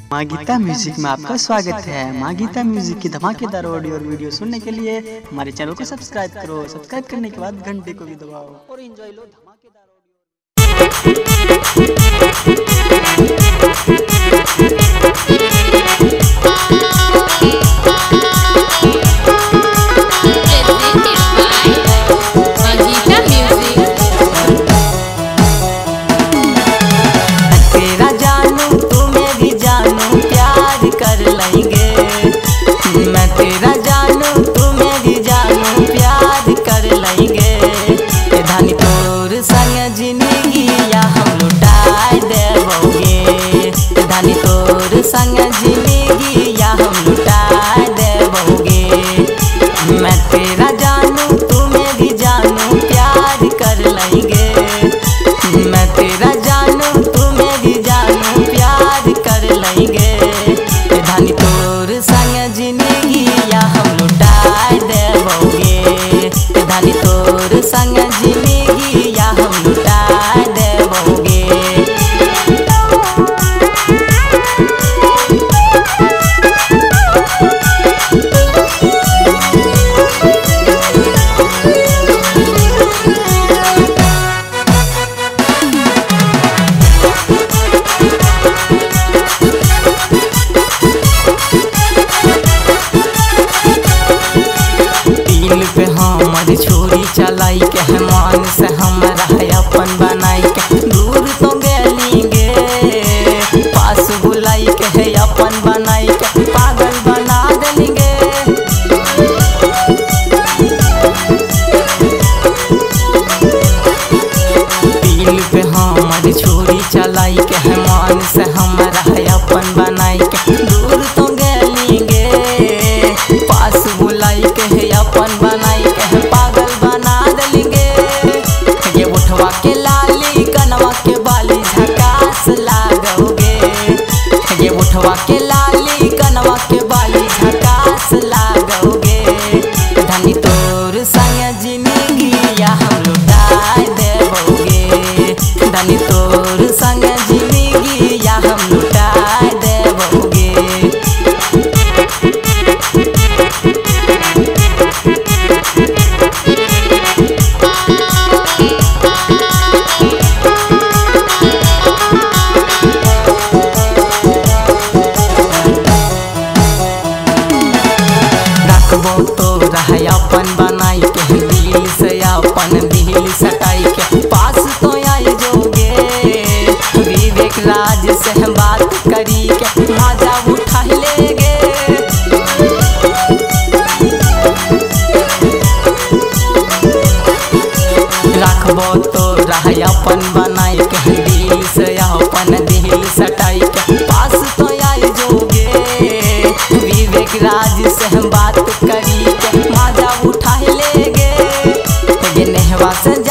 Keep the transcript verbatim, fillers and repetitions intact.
माँ गीता म्यूजिक में आपका स्वागत है। माँ गीता म्यूजिक की धमाकेदार ऑडियो और वीडियो सुनने के लिए हमारे चैनल को सब्सक्राइब करो। सब्सक्राइब करने के बाद घंटे को भी दबाओ और एंजॉय लो धमाकेदार संग जिंदगी या हम लुटा देबोगे। मैं तेरा जानू तू मेरी जानू प्यार कर लेंगे। मैं तेरा जानू तू मेरी जानू प्यार कर लेंगे। धनी तोर संग जिंदगी या हम लुटा देबोगे। धनी तोर संग जिंदगी या हम लुटा देबोगे। छोरी चलाई के है मान से हमरा अपन बनाई के। दूर तो गेलिंगे पास बुलाई के है अपन बनाई के। पागल बना देंगे दिल पे हमारी छोरी चलाई के है मान से हमरा अपन बनाई के। दूर तो गेलिंगे पास बुलाई के है अपन बनाई के। के लाली कनवा के बाली झकास लागोगे। ये उठवा के लाली कनवा के बाली झकास लागोगे। धनी तोर संग जिंदगी या हम लुटा देबोगे। धनी तोर संग जिंदगी या हम लुटा देबोगे। तो रह अपन बनाई के दिल से अपन दिल सटाई के। पास तो आए जोगे विवेक राज से बात करी के मजा उठा लेगे। रखबो तो रह अपन बनाई के दिल से अपन दिल सटाई के। पास तो आए जोगे विवेक राज से बात करी के मजा उठा लेगे। ये नेहवा से